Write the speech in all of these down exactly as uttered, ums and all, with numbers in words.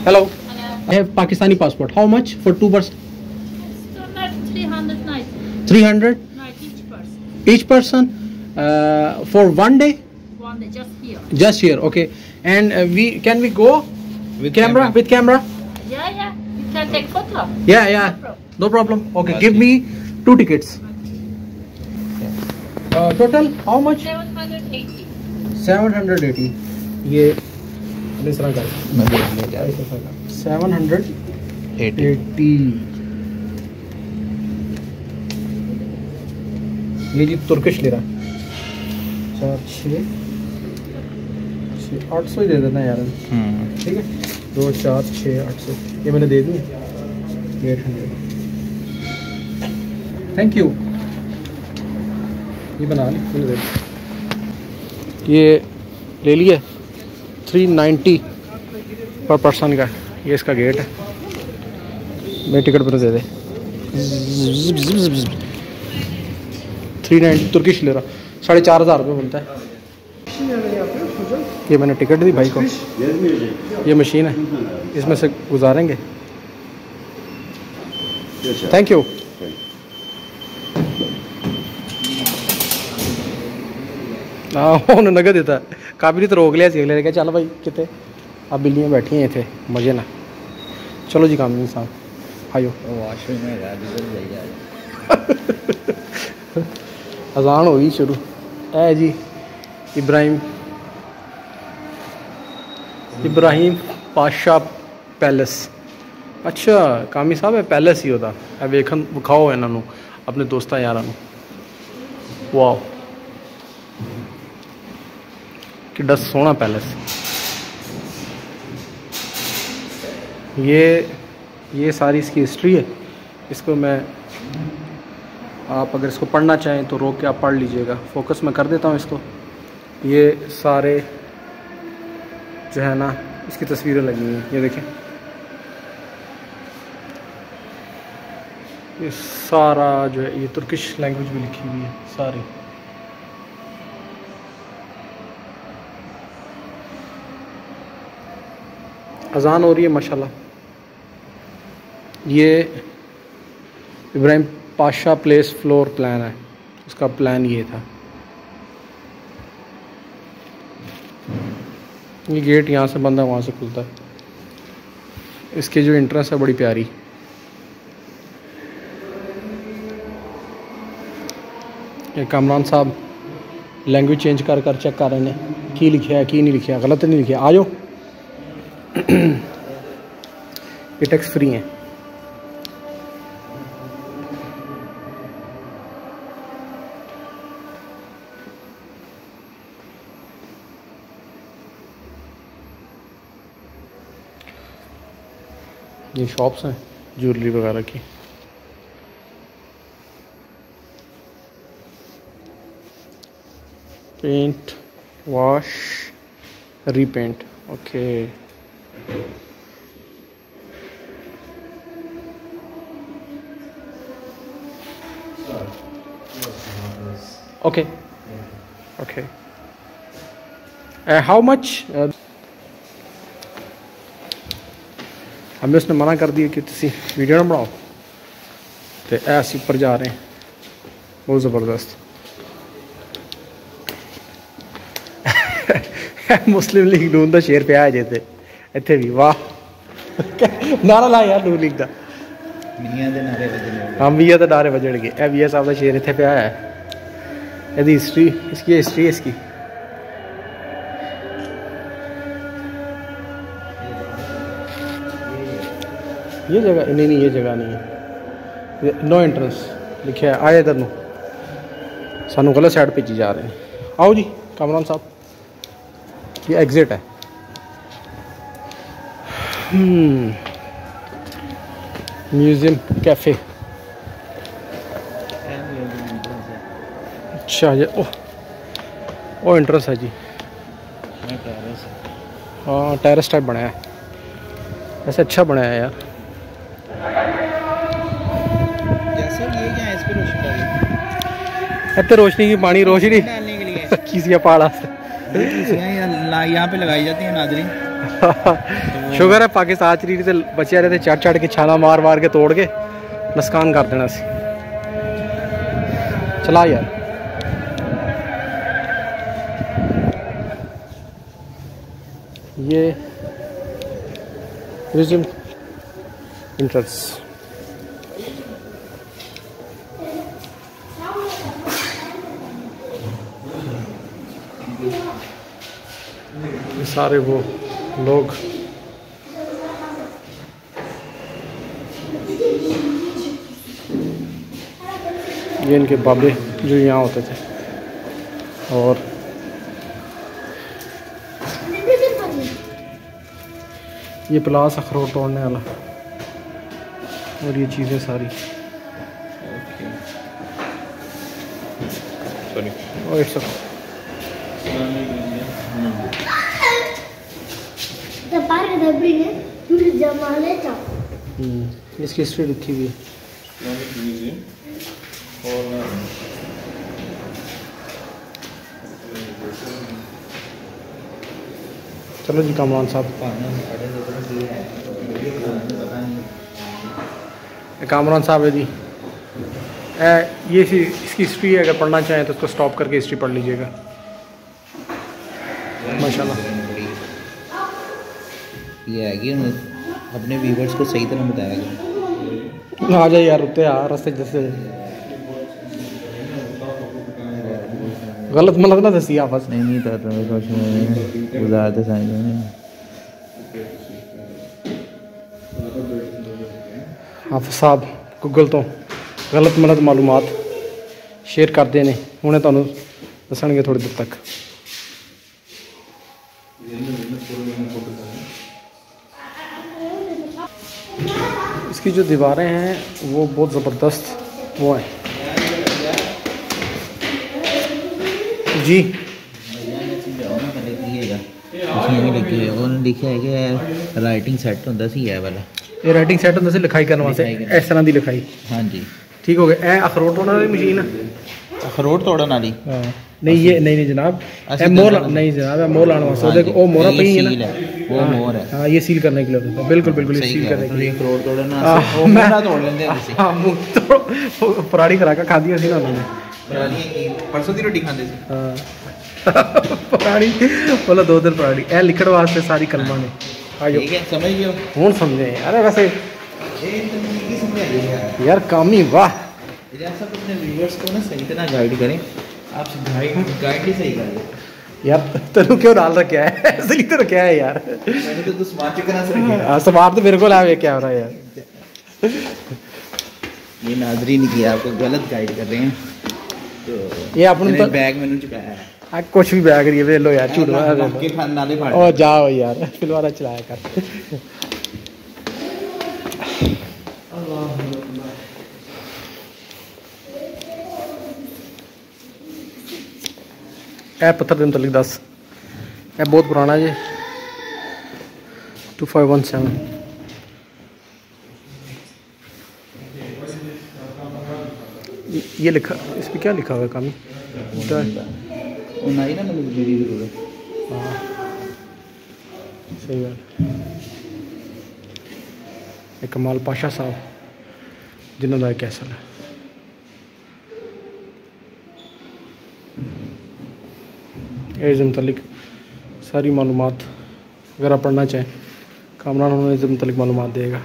Hello. I have Pakistani passport. How much for two person? three hundred ninety. three hundred Each person. each person uh, for one day? One day, just here. Just here, okay. And uh, we can we go With camera, camera. with camera? Yeah, yeah. You can take photo. Yeah, yeah. No problem. Okay, Okay. give me two tickets. Uh, total how much? seven hundred eighty. seven hundred eighty. ये दूसरा का मैं देख ले जा seven hundred eighty eighty. ये जी Turkish ले रहा है। चार छः छः आठ सौ ही दे देना यार। ठीक है, दो चार छः आठ सौ ये मैंने दे दी एट हंड्रेड। Thank you. ये बना ली मैंने दे दी। ये ले लिया थ्री नाइन्टी पर पर्सन का। ये इसका गेट है। मेरी टिकट पर दे दे। थ्री नाइन्टी तुर्किश ले रहा, साढ़े चार हज़ार रुपये बनता है। ये मैंने टिकट दी भाई को। ये मशीन है, इसमें से गुजारेंगे। Thank you. हाँ उन्होंने नगद देता है। काबिल तो रोक लिया सीख ले क्या चल भाई कितने अब बिल्लियाँ बैठी हैं थे मजे ना। चलो जी कामिल साहब आयो। अजान हो गई शुरू। है जी इब्राहिम इब्राहिम पाशा पैलेस। अच्छा कामी साहब है पैलेस ही होता है। वेखन विखाओ इन्हों अपने दोस्तों यार। वाह किड्डा सोहना पैलेस। ये ये सारी इसकी हिस्ट्री है। इसको मैं आप अगर इसको पढ़ना चाहें तो रोक के आप पढ़ लीजिएगा। फोकस मैं कर देता हूँ इसको। ये सारे जो है ना इसकी तस्वीरें लगी हुई हैं। ये देखें ये सारा जो है ये तुर्किश लैंग्वेज भी लिखी हुई है सारी। अजान हो रही है माशाल्लाह। ये Ibrahim Pasha place floor plan है। उसका प्लान ये था। ये गेट यहाँ से बंद है वहाँ से खुलता है। इसकी जो इंट्रेंस है बड़ी प्यारी। ये कामरान साहब लैंग्वेज चेंज कर कर चेक कर रहे हैं की लिखा है की नहीं लिखा है, गलत नहीं लिखा। आ जाओ। ये टैक्स फ्री हैं। ये शॉप्स हैं ज्वेलरी वगैरह की। Paint wash repaint okay. Okay okay how much? हमें उसने मना कर दिया कि तुसी वीडियो ना बनाओ तो ऐसे ऊपर जा रहे हैं। बहुत ज़बरदस्त। मुस्लिम लीग नून का शेर पिया जे ते इत्थे भी। वाह नारा ला यार नून लीग का। हाँ मियाँ के नारे बजणगे। ए मियाँ साहब का शेर इत्थे पिया है। यदि हिस्ट्री इसकी हिस्ट्री है इसकी। ये जगह नहीं नहीं ये जगह नहीं है। नो एंट्रेंस लिखा है। आए इधर नो सानू गलत साइड भेजी जा रहे हैं। आओ जी कामरान साहब ये एग्जिट है। Museum cafe. अच्छा ये ओह ओ एंट्रेंस है जी। हाँ टेरेस टाइप बनाया है। ऐसे अच्छा बनाया है यार। इतने रोशनी की पानी रोशनी डालने के लिए किसी पाड़ा यहाँ पे लगाई जाती है नाजरीन। शुगर है पाकिस्तान च रीढ़ ते बचे रहे थे चढ़ चढ़ के छाला मार मार के तोड़ के नुकसान कर देना सी। चला यार ये रिज्यूम इंटरेस्ट ये सारे वो लोग ये इनके बाबे जो यहाँ होते थे। और ये प्लास अखरोट तोड़ने वाला और ये चीज़ें सारी और एक सब इसकी हिस्ट्री लिखी हुई है। चलो जी कामरान साहब, कामरान साहब है जी, ए, ये सी इसकी हिस्ट्री है, अगर पढ़ना चाहें तो उसको स्टॉप करके हिस्ट्री पढ़ लीजिएगा माशाल्लाह। ये है कि अपने व्यूवर्स को सही तरह बताया गया। आ जाए यार उत्ते यार रस्ते जैसे गलत मतलब ना दसी आपस नहीं नहीं था तो कुछ गुजारते समझ हाफिज़ साहब गूगल तो गलत मलत मालूमात शेयर करते हैं, उन्हें तुहानू दसणगे थोड़ी देर तक। इसकी जो दीवारें हैं वो बहुत ज़बरदस्त वो हैं जी। लिखा है कि राइटिंग सैट होंदा सी है वाला, ये राइटिंग सैट होंदा सी लिखाई करने वास्ते, इस तरह की लिखाई। हाँ जी ठीक हो गया। ए अखरोट तोड़ने वाली मशीन, अखरोट तोड़ने वाली नहीं ये नहीं नहीं जनाब, ए मोर नहीं जनाब, ए मोर लाने वास्ते ओ मोरा पई है ना, वो मोर है। हाँ ये सील करने के लिए होता है, बिल्कुल बिल्कुल ये सील करने के लिए। अखरोट तोड़ना वो मोरा तोड़ लेंदे हैं। हां मुंह तो पराड़ी करा के खादी सी ना उन्होंने, परसों की रोटी खाते थे। हां पराड़ी बोला दो दिन पराड़ी ए लिखण वास्ते सारी कलमा ने। आयो ठीक है समझ गए हुन समझे। अरे वैसे ये तकनीकी समझ गए यार काम ही वाह। इजाज़त सब अपने व्यूअर्स को ना सही तरह गाइड करें, आप गाइड गाइड ही सही करें यार। तेनू क्यों डाल रखा है असली तो क्या है यार, मैंने तो तू स्मार्ट चिकन से रखा हां स्मार्ट तो मेरे को लावे क्या हो रहा है यार। ये नाज़रीन की आपको गलत गाइड कर रहे हैं तो ये अपन तो बैग मैंने चुकाया है। आ कुछ भी बैग रही है वे लो यार झूठ के खान नाले फाड़ ओ जाओ यार फिलवारा चलाया कर। ए पत्थर के मुतलिक दस, ए बहुत पुराना G two five one seven. ये लिखा इस पर क्या लिखा हुआ है कामी नहीं ना मतलब मेरी जरूरत। हाँ सही बात। एक कमाल पाशा साहब जिन्हों का कैसल है। इसके मुतलिक सारी मालूमात अगर आप पढ़ना चाहें कामरान उन्होंने इसके मुतलिक मालूमात देगा।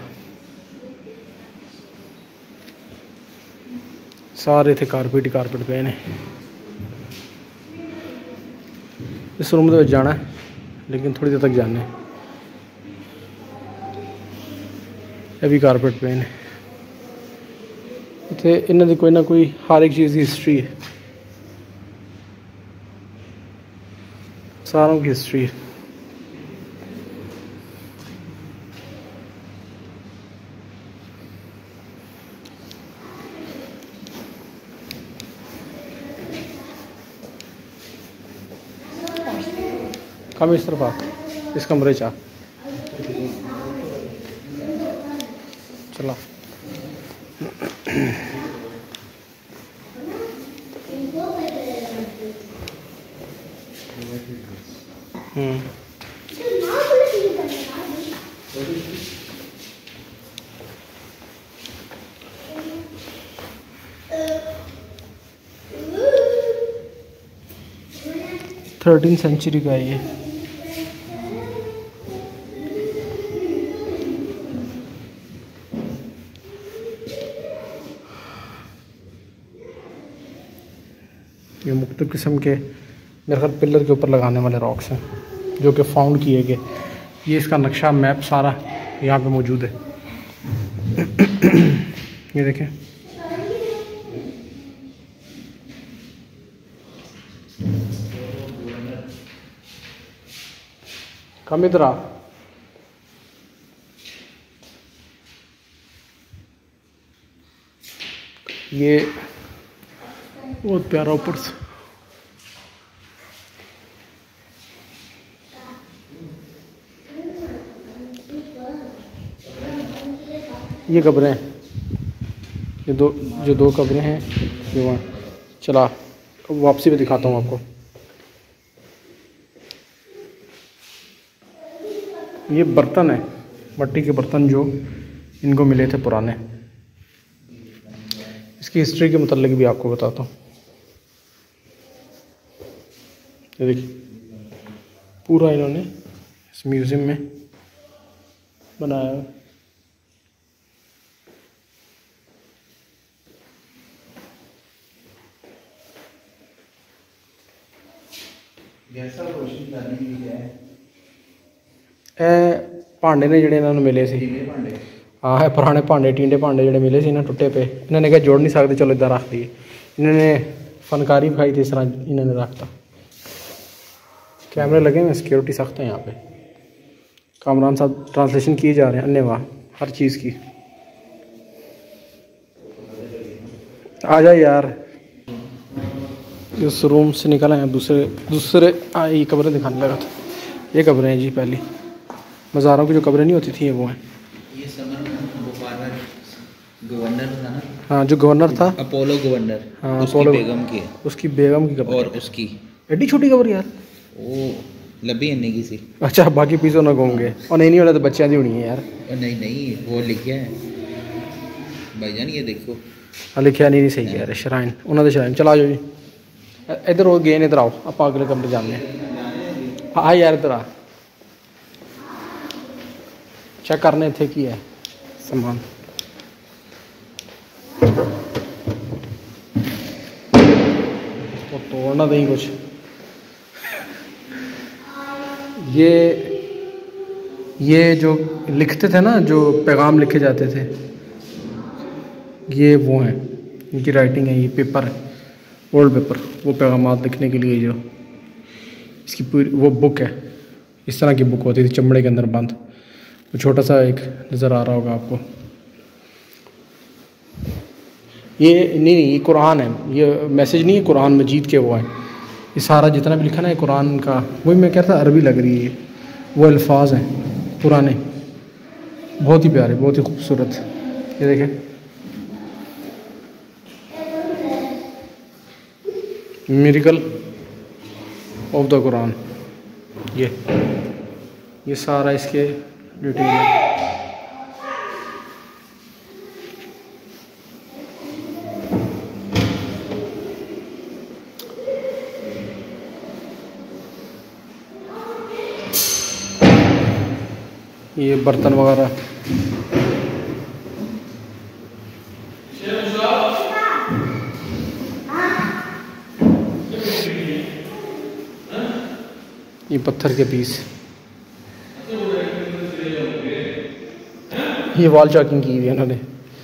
सारे थे कारपेट ही कारपेट पे ने। इस रूम के जाना है लेकिन थोड़ी देर तक जाने, ये भी कारपेट पे ने। इतने इन्हों की कोई ना कोई हर एक चीज़ की हिस्ट्री है, सारों की हिस्ट्री है। कम इस तरफ आ, इस कमरे चा चला। हम्म थर्टीन सेंचुरी का है ये। ये मुख्तलिफ किस्म के मेरे ख्याल पिलर के ऊपर लगाने वाले रॉक्स हैं जो कि फाउंड किए गए। ये इसका नक्शा मैप सारा यहाँ पे मौजूद है। ये देखें, कम इधर आ। ये बहुत प्यारा ऊपर से ये कब्रें हैं, ये दो जो दो कब्रें हैं ये वहाँ। चला वापसी में दिखाता हूँ आपको। ये बर्तन है, मिट्टी के बर्तन जो इनको मिले थे पुराने। इसकी हिस्ट्री के मुतालिक भी आपको बताता हूँ। ये देखिए पूरा इन्होंने इस म्यूज़ियम में बनाया है। भांडे ने जेडे इन्होंने मिले सी। हाँ है पुराने भांडे, टींडे भांडे जेडे मिले सी ना टुटे पे, इन्होंने कहा जोड़ नहीं सकते, चलो इधर रख दिए। इन्होंने फनकारी दिखाई थी, इस तरह इन्होंने रखता। कैमरे लगे हुए, सिक्योरिटी सख्त है यहाँ पे। कामरान साहब ट्रांसलेशन किए जा रहे हैं, अन्यवा हर चीज़ की। आ जाए यार, इस रूम से निकल आए दूसरे दूसरे आ, ये कब्रें दिखाने लगा था। ये कब्रें हैं जी, पहली मज़ारों की जो कब्रें नहीं होती थी, ये वो हैं। ये समर गवर्नर था ना? हाँ, जो गवर्नर था, अपोलो गवर्नर। हाँ, उसकी अपोलो बेगम की, उसकी बेगम की कब्र। और उसकी एडी छोटी कब्र यार, वो लबी अन्ने की सी। अच्छा, बाकी पीसों ना घूमगे और नहीं नहीं होना तो बच्चियां दी होनी है यार। नहीं नहीं, वो लिखा है भाईजान, ये देखो। हाँ लिखा नहीं, नहीं सही कह रहे। शराइन उन्होंने शराइन। चला जाओ जी, इधर हो गए, इधर आओ, आप अगले कमरे जाने। हाँ यार इधर आ, चेक करने थे की है सामान। तो तोड़ना नहीं कुछ। ये ये जो लिखते थे ना, जो पैगाम लिखे जाते थे, ये वो हैं, इनकी राइटिंग है। ये पेपर है, ओल्ड पेपर, वो पैगामात लिखने के लिए जो इसकी पूरी वो बुक है। इस तरह की बुक होती थी, चमड़े के अंदर बंद। वो छोटा सा एक नज़र आ रहा होगा आपको। ये नहीं नहीं, ये कुरान है। ये मैसेज नहीं है, कुरान मजीद के वो है। ये सारा जितना भी लिखा ना है कुरान का, वही मैं कहता अरबी लग रही है। वो अल्फाज हैं पुराने, बहुत ही प्यारे, बहुत ही खूबसूरत। ये देखें, मिरेकल ऑफ द कुरान। ये ये सारा इसके डिटेल है। ये बर्तन वगैरह, ये पत्थर के पीस, ये वॉल चॉकिंग की हुई है इन्होंने।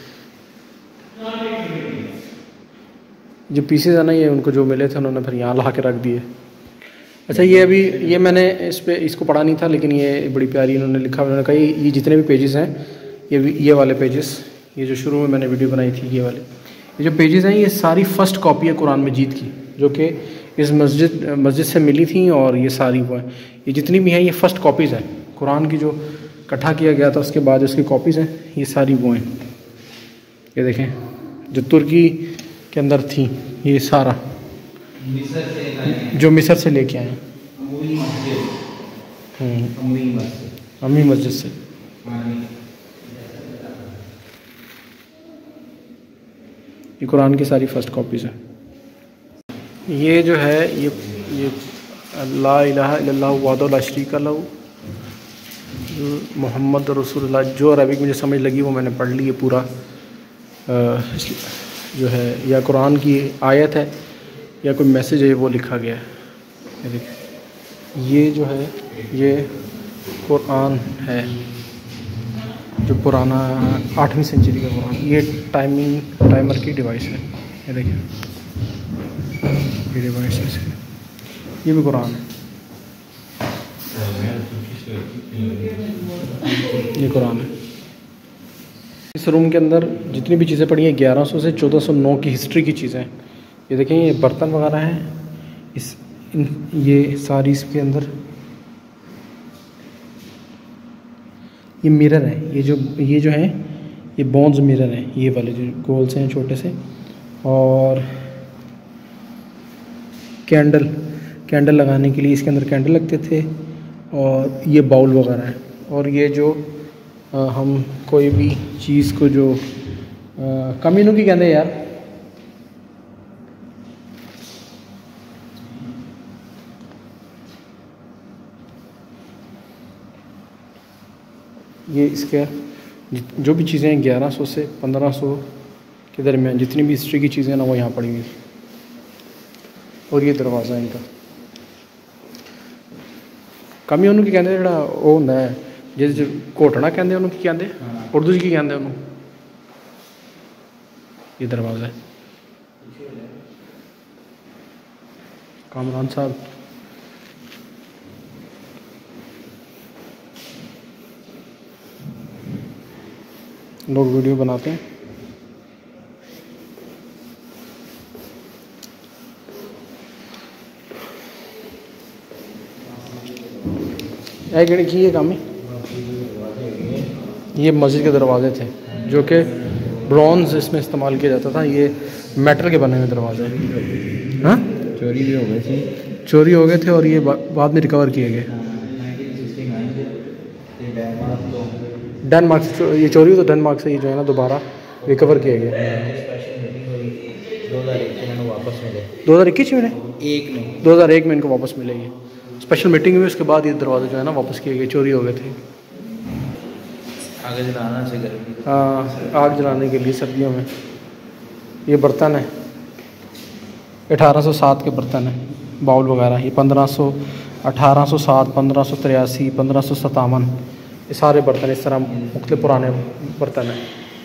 जो पीसेस है ना, ये उनको जो मिले थे उन्होंने फिर यहाँ ला के रख दिए। अच्छा, ये अभी ये मैंने इस पे इसको पढ़ा नहीं था, लेकिन ये बड़ी प्यारी इन्होंने लिखा। उन्होंने कहा ये जितने भी पेजेस हैं, ये ये वाले पेजेस, ये जो शुरू में मैंने वीडियो बनाई थी, ये वाले ये जो पेजेस हैं, ये सारी फ़र्स्ट कॉपी है कुरान मजीद की, जो कि इस मस्जिद मस्जिद से मिली थी। और ये सारी वो हैं, ये जितनी भी हैं, ये फ़र्स्ट कॉपीज़ हैं कुरान की, जो इकट्ठा किया गया था उसके बाद उसकी कॉपीज़ हैं। ये सारी वो हैं, ये देखें, जो तुर्की के अंदर थी। ये सारा जो मिस्र से लेके आए हैं, अम्मी मस्जिद से। ये कुरान की सारी फर्स्ट कॉपीज़ हैं। ये जो है ये ये ला इलाहा इल्लल्लाहु वहदहु ला शरीका लहू मोहम्मद रसूलुल्लाह, जो अरबिक मुझे समझ लगी वो मैंने पढ़ ली है पूरा। जो है या कुरान की आयत है या कोई मैसेज है वो लिखा गया है। ये देखिए ये जो है ये कुरान है जो पुराना आठवीं सेंचुरी का कुरान। ये टाइमिंग टाइमर की डिवाइस है। ये देखिए ये डिवाइस है इसकी, ये भी कुरान है। ये कुरान है। इस रूम के अंदर जितनी भी चीज़ें पड़ी हैं ग्यारह सौ से चौदह सौ नौ की हिस्ट्री की चीज़ें हैं। ये देखें ये बर्तन वगैरह हैं इस इन ये सारी इसके अंदर। ये मिरर है, ये जो ये जो है ये बॉन्स मिरर हैं, ये वाले जो गोल से हैं छोटे से। और कैंडल कैंडल लगाने के लिए इसके अंदर कैंडल लगते थे। और ये बाउल वगैरह है। और ये जो आ, हम कोई भी चीज़ को जो कमीनों की कहते हैं यार, ये इसके जो भी चीज़ें हैं ग्यारह सौ से पंद्रह सौ के दरमियान जितनी भी हिस्ट्री की चीज़ें ना वो यहाँ पड़ी हुई। और ये दरवाज़ा है इनका। कमी उन्होंने की कहते जो वो होंगे जिस घोटना कहते उन्होंने की कहते उर्दू की कहते उन्होंने। ये दरवाज़ा है। कामरान साहब लोग वीडियो बनाते हैं। एक की ये काम है। ये मस्जिद के दरवाजे थे जो कि ब्रॉन्ज इसमें इस्तेमाल किया जाता था। ये मेटल के बने हुए दरवाजे हैं। हाँ चोरी भी हो गए थे चोरी हो गए थे और ये बाद में रिकवर किए गए। डेनमार्क से ये चोरी हुई तो डेनमार्क से ये जो है ना दोबारा रिकवर किए गए। दो हज़ार इक्कीस में एक में दो हज़ार एक में इनको वापस मिलेगी। स्पेशल मीटिंग हुई उसके बाद ये दरवाजे जो है ना वापस किए गए, चोरी हो गए थे। आग जलाना से गर्मी। हाँ आग जलाने के लिए सर्दियों में। ये बर्तन है अठारह सौ सात के बर्तन है बाउल वगैरह। ये पंद्रह सौ अठारह सौ सात पंद्रह सौ तिरासी पंद्रह सौ सतावन ये सारे बर्तन इस तरह मुख्तलिफ पुराने बर्तन हैं।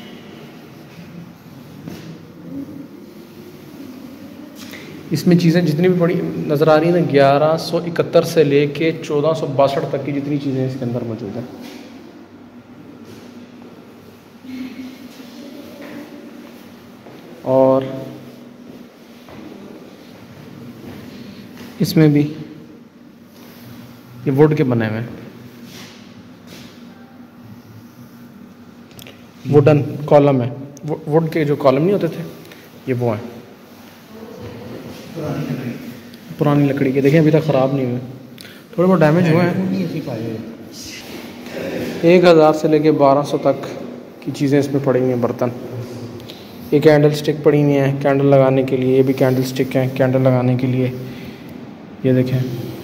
इसमें चीज़ें जितनी भी पड़ी नज़र आ रही हैं ना ग्यारह सौ इकहत्तर से लेके चौदह सौ बासठ तक की जितनी चीज़ें इसके अंदर मौजूद हैं। और इसमें भी ये वुड के बने हुए हैं। वुडन कॉलम है। वुड के जो कॉलम नहीं होते थे ये वो हैं पुरानी लकड़ी के। देखें अभी तक ख़राब नहीं हुए, थोड़े बहुत डैमेज हुए हैं। एक हज़ार से लेके बारह सौ तक की चीज़ें इसमें पड़ी हुई हैं बर्तन। ये कैंडल स्टिक पड़ी हुई हैं कैंडल लगाने के लिए। ये भी कैंडल स्टिक हैं कैंडल लगाने के लिए। ये देखें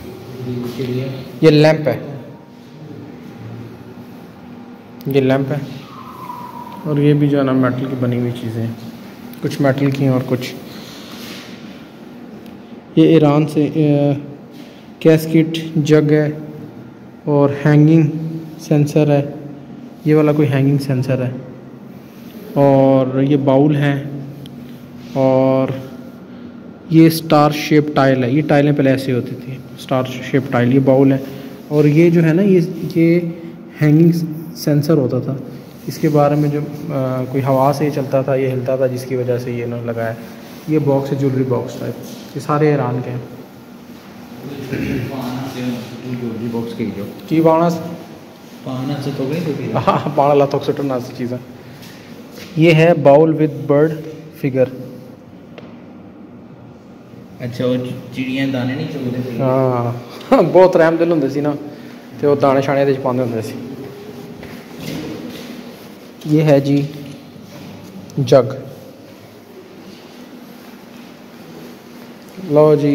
ये लैंप है, ये लैंप है। और ये भी जो है ना मेटल की बनी हुई चीज़ें हैं, कुछ मेटल की हैं और कुछ। ये ईरान से कैस्किट जग है और हैंगिंग सेंसर है। ये वाला कोई हैंगिंग सेंसर है। और ये बाउल है। और ये स्टार शेप टाइल है। ये टाइलें पहले ऐसे होती थी स्टार शेप टाइल। ये बाउल है। और ये जो है ना ये ये हैंगिंग सेंसर होता था। इसके बारे में जो आ, कोई हवा से ही चलता था, ये हिलता था जिसकी वजह से ये ना लगाया। ये बॉक्स है ज्वेलरी बॉक्स टाइप। ये सारे ईरान के हैं। ज्वेलरी बॉक्स के जो की बाणस पाना से तो गई हाँ पाना ला तो सुटना सी चीज़ें। ये है बाउल विद बर्ड फिगर। अच्छा वो चिड़ियाँ दाने नहीं चुगते थे। हाँ बहुत रहम दिल होंगे सी ना, तो वो दाने शाने ਇਹਦੇ 'ਚ ਪਾਉਂਦੇ ਹੁੰਦੇ ਸੀ। ये है जी जग। लो जी,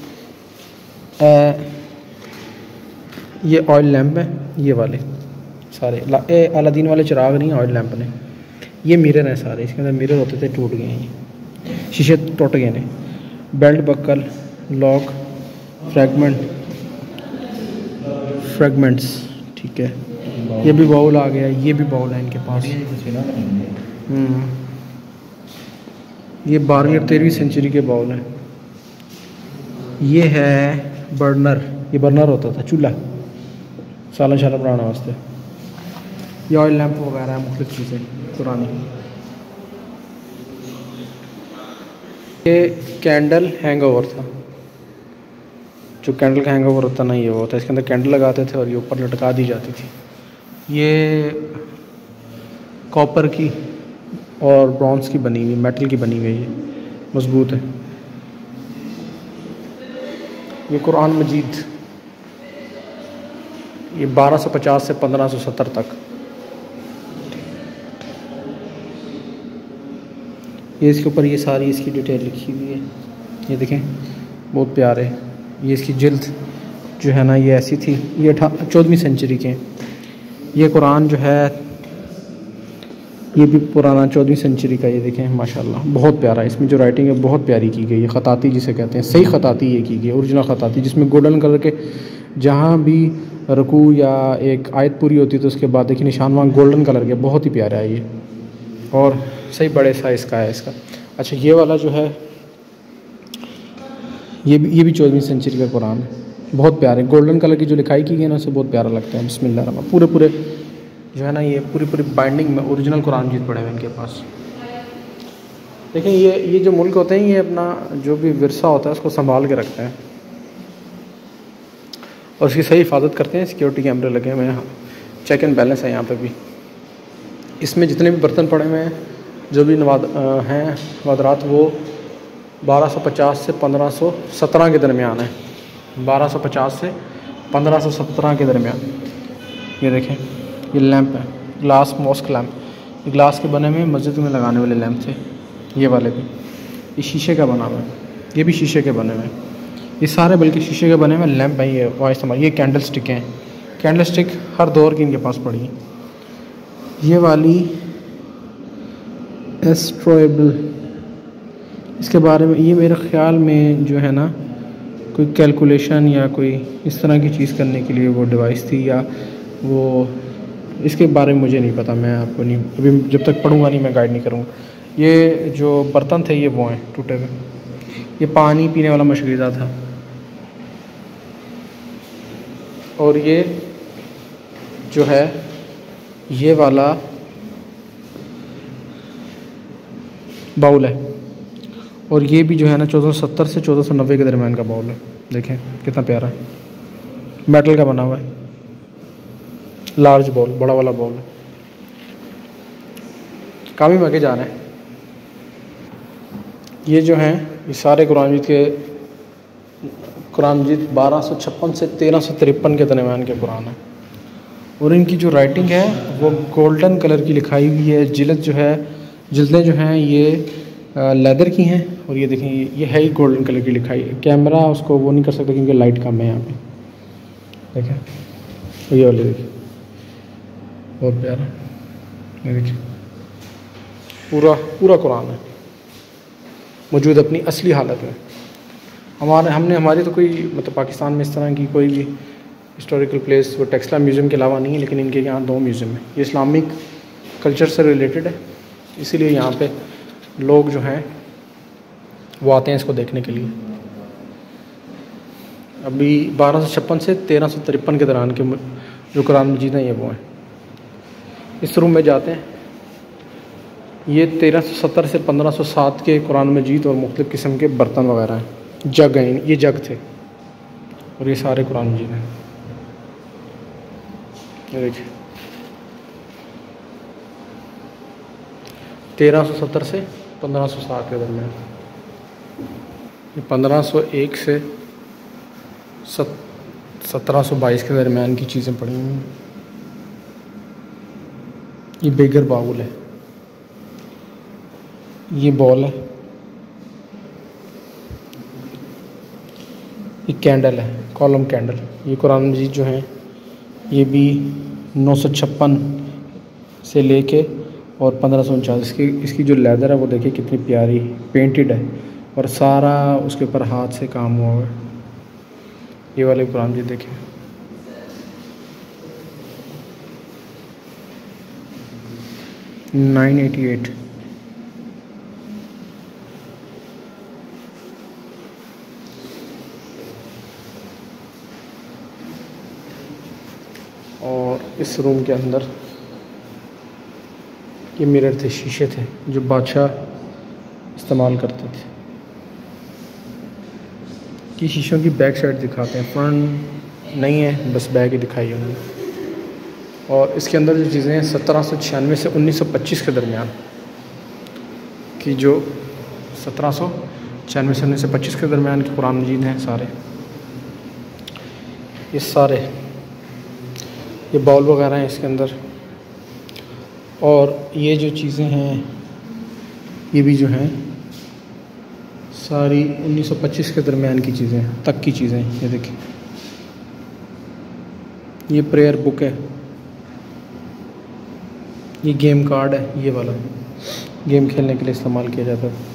ए, ये ऑयल लैंप है, ये वाले सारे ए, अलादीन वाले चिराग नहीं, ऑयल लैंप ने। ये मिरर हैं सारे, इसके अंदर मिरर होते थे, टूट गए हैं, ये शीशे टूट गए हैं। Belt buckle, lock, fragment fragments ठीक है। ये भी बाउल आ गया, ये भी बाउल है इनके पास। हम्म, ये बारहवीं और तेरहवीं सेंचुरी के बाउल हैं। ये है बर्नर, ये बर्नर होता था, चूल्हा सालन शाला बनाने वास्ते। ये ऑयल लैंप वगैरह है, मुख्तलिफ चीज़ें पुरानी। ये कैंडल हैंगओवर था, जो कैंडल का हैंगओवर होता ना, ये वो होता है। इसके अंदर कैंडल लगाते थे और ये ऊपर लटका दी जाती थी। ये कॉपर की और ब्रॉन्ज की बनी हुई, मेटल की बनी हुई है, ये मजबूत है। ये कुरान मजीद, ये बारह सौ पचास से पंद्रह सौ सत्तर तक। ये इसके ऊपर ये सारी इसकी डिटेल लिखी हुई है, ये देखें, बहुत प्यारे। ये इसकी जिल्द जो है ना, ये ऐसी थी। ये चौदहवीं सेंचुरी के। ये कुरान जो है, ये भी पुराना चौदहवीं सेंचुरी का। ये देखें माशाल्लाह, बहुत प्यारा। इसमें जो राइटिंग है बहुत प्यारी की गई है, ख़ताती जिसे कहते हैं, सही ख़ताती ये की गई, ओरिजिनल ख़ताती, जिसमें गोल्डन कलर के जहाँ भी रुकू या एक आयत पूरी होती है तो उसके बाद देखिए निशान वहाँ गोल्डन कलर के, बहुत ही प्यारा है ये, और सही बड़े साइज़ का है इसका। अच्छा, ये वाला जो है, ये भी ये भी चौदहवीं सेंचुरी का कुरान है, बहुत प्यारे। गोल्डन कलर की जो लिखाई की गई है ना, उससे बहुत प्यारा लगता है। बिस्मिल्लाह रहमान, पूरे पूरे जो है ना, ये पूरी पूरी बाइंडिंग में ओरिजिनल कुरान मजीद पड़े हुए इनके पास। देखें, ये ये जो मुल्क होते हैं, ये अपना जो भी विरसा होता है उसको संभाल के रखते हैं और उसकी सही हिफाजत करते हैं। सिक्योरिटी कैमरे लगे हुए हैं, चेक एंड बैलेंस है यहाँ पे भी। इसमें जितने भी बर्तन पड़े हुए हैं, जो भी नवाद हैं नवादरात, वो बारह सौ पचास से पंद्रह सौ सत्रह के दरमियान है। बारह सौ पचास से पंद्रह सौ सत्रह के दरमियान। ये देखें, ये लैंप है, ग्लास मॉस्क लैंप, ये ग्लास के बने हुए मस्जिद में लगाने वाले लैंप थे। ये वाले भी, ये शीशे का बना हुआ है, ये भी शीशे के बने हुए हैं, ये सारे बल्कि शीशे के बने हुए लैंप हैं। ये वॉइस हमारी, ये कैंडल स्टिक हैं, कैंडल स्टिक हर दौर की इनके पास पड़ी है। ये वाली एस्ट्रोएबल, इसके बारे में, ये मेरे ख़्याल में जो है ना, कोई कैलकुलेशन या कोई इस तरह की चीज़ करने के लिए वो डिवाइस थी, या वो, इसके बारे में मुझे नहीं पता, मैं आपको नहीं, अभी जब तक पढ़ूंगा नहीं मैं गाइड नहीं करूँगा। ये जो बर्तन थे ये वो हैं टूटे हुए। ये पानी पीने वाला मशगीज़ा था, और ये जो है ये वाला बाउल है, और ये भी जो है ना चौदह सौ सत्तर से चौदह सौ नब्बे के दरमियान का बाउल है। देखें कितना प्यारा है, मेटल का बना हुआ है, लार्ज बाउल, बड़ा वाला बाउल है। काफ़ी महंगे जा रहे हैं। ये जो हैं, ये सारे कुरान मजीद के, कुरान मजीद बारह सौ छप्पन से तेरह सौ तिरपन के दरमियान के कुरान है, और इनकी जो राइटिंग है वो गोल्डन कलर की लिखाई हुई है। जिल्द जो है, जिल्दें जो हैं ये लेदर की हैं, और ये देखें ये है ही गोल्डन कलर की लिखाई। कैमरा उसको वो नहीं कर सकता क्योंकि लाइट कम है यहाँ पे। देखें ये वाले, देखिए बहुत प्यारा, ये देखिए पूरा पूरा कुरान है मौजूद अपनी असली हालत में। हमारे हमने हमारी तो कोई मतलब पाकिस्तान में इस तरह की कोई भी हिस्टोरिकल प्लेस वो टेक्सटाइल म्यूज़ियम के अलावा नहीं है, लेकिन इनके यहाँ दो म्यूज़ियम है। ये इस्लामिक कल्चर से रिलेटेड है, इसीलिए यहाँ पे लोग जो हैं वो आते हैं इसको देखने के लिए। अभी बारह सौ छप्पन से तेरह सौ तिरपन के दौरान के जो कुरान मजीद हैं ये वो हैं। इस रूम में जाते हैं, ये तेरह सौ सत्तर से पंद्रह सौ सात के कुरान मजीद और मुख्तलिफ़ किस्म के बर्तन वगैरह हैं, जग हैं, ये जग थे, और ये सारे कुरान मजीद हैं। ये देखिए तेरह सौ सत्तर से पंद्रह सौ साठ के दरमियान, ये पंद्रह सौ एक से सत सत्रह सौ बाईस के दरमियान की चीज़ें पड़ी हुई हैं। ये बेगर बाउल है, ये बॉल है, ये कैंडल है, कॉलम कैंडल। ये कुरान मजीद जो है ये भी नौ सौ छप्पन से लेके और पंद्रह सौ उनचास, इसकी इसकी जो लेदर है वो देखिए कितनी प्यारी पेंटेड है और सारा उसके ऊपर हाथ से काम हुआ है। ये वाले कुरान मजीद देखिए, नाइन एटी एट। और इस रूम के अंदर ये मिरर थे, शीशे थे जो बादशाह इस्तेमाल करते थे। कि शीशों की बैक साइड दिखाते हैं, फ्रंट नहीं है, बस बैक ही दिखाई होंगी। और इसके अंदर जो चीज़ें हैं सत्रह सौ छियानवे से उन्नीस सौ पच्चीस के दरमियान की, जो सत्रह सौ छियानवे से उन्नीस सौ पच्चीस के दरमियान की कुरान मजीद हैं सारे। ये सारे ये बॉल वगैरह हैं इसके अंदर। और ये जो चीज़ें हैं ये भी जो हैं सारी उन्नीस सौ पच्चीस के दरमियान की चीज़ें तक की चीज़ें। ये देखिए, ये प्रेयर बुक है, ये गेम कार्ड है, ये वाला गेम खेलने के लिए इस्तेमाल किया जाता है।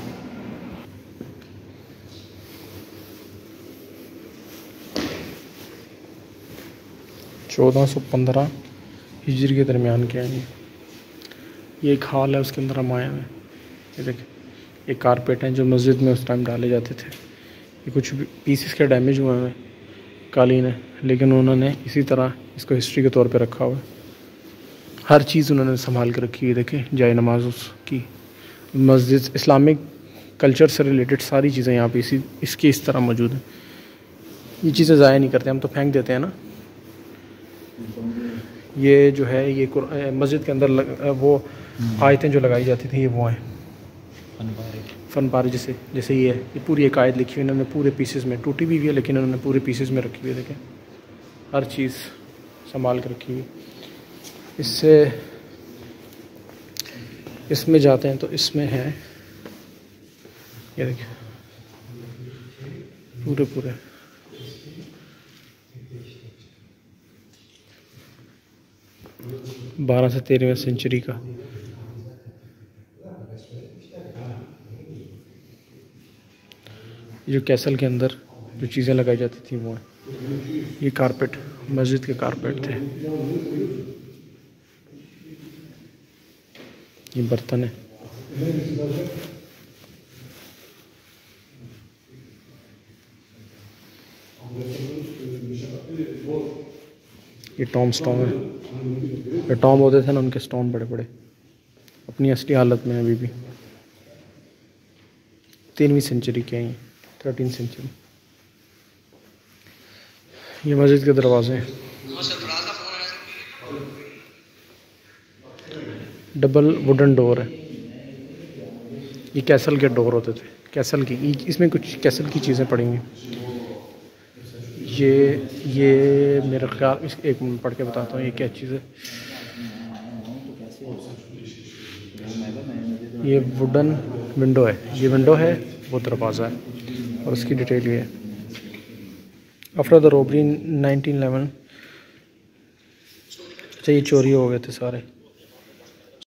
चौदह सौ पंद्रह हिजरी के दरमियान के हैं। ये एक हॉल है, उसके अंदर हम आए हैं। ये देखिए, ये कारपेट हैं जो मस्जिद में उस टाइम डाले जाते थे। ये कुछ पीसेस के डैमेज हुए हैं, कालीन है, लेकिन उन्होंने इसी तरह इसको हिस्ट्री के तौर पे रखा हुआ है। हर चीज़ उन्होंने संभाल कर रखी है। देखिए, जाए नमाज की, मस्जिद, इस्लामिक कल्चर से रिलेटेड सारी चीज़ें यहाँ पे इसी इसके इस तरह मौजूद हैं। ये चीज़ें ज़ाया नहीं करते, हम तो फेंक देते हैं ना। ये जो है ये मस्जिद के अंदर लग, वो आयतें जो लगाई जाती थी, ये वो हैं फनपारे। जैसे जैसे ये है, ये पूरी एक आयत लिखी हुई इन्होंने पूरे पीसेस में, टूटी भी हुई है लेकिन उन्होंने पूरे पीसेस में रखी हुई है। देखें, हर चीज़ संभाल कर रखी हुई। इससे इसमें जाते हैं तो इसमें है, ये देखिए पूरे पूरे बारह से तेरहवीं सेंचुरी का। जो कैसल के अंदर जो चीज़ें लगाई जाती थी वो है। ये कारपेट मस्जिद के कारपेट थे। ये बर्तन है। ये टॉम स्टोन है। ये टॉम होते थे ना, उनके स्टोन बड़े बड़े, अपनी असली हालत में अभी भी। तेरहवीं सेंचुरी के हैं, थर्टीन सेंचुरी। ये मस्जिद के दरवाजे हैं, डबल वुडन डोर है। ये कैसल के डोर होते थे, कैसल की। इसमें कुछ कैसल की चीज़ें पड़ेंगी। ये ये मेरा ख्याल, इस एक मिनट पढ़ के बताता हूँ ये क्या चीज़ है। ये वुडन विंडो है, ये विंडो है, वो दरवाज़ा है। और उसकी डिटेल ये है। After the robbery nineteen eleven, अच्छा ये चोरी हो गए थे सारे।